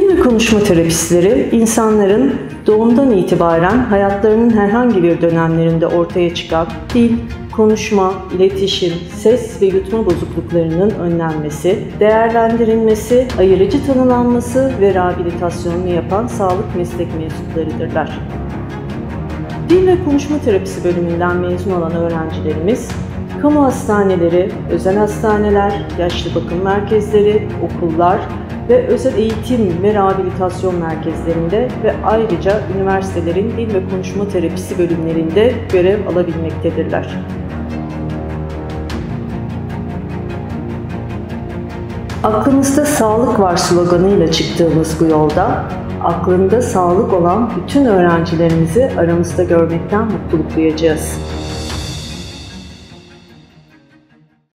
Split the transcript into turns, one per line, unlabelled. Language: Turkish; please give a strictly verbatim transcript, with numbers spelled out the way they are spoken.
Dil ve konuşma terapistleri, insanların doğumdan itibaren hayatlarının herhangi bir dönemlerinde ortaya çıkan dil, konuşma, iletişim, ses ve yutma bozukluklarının önlenmesi, değerlendirilmesi, ayırıcı tanılanması ve rehabilitasyonunu yapan sağlık meslek mensuplarıdırlar. Dil ve konuşma terapisi bölümünden mezun olan öğrencilerimiz, kamu hastaneleri, özel hastaneler, yaşlı bakım merkezleri, okullar ve özel eğitim ve rehabilitasyon merkezlerinde ve ayrıca üniversitelerin dil ve konuşma terapisi bölümlerinde görev alabilmektedirler. Aklımızda sağlık var sloganıyla çıktığımız bu yolda, aklında sağlık olan bütün öğrencilerimizi aramızda görmekten mutluluk duyacağız.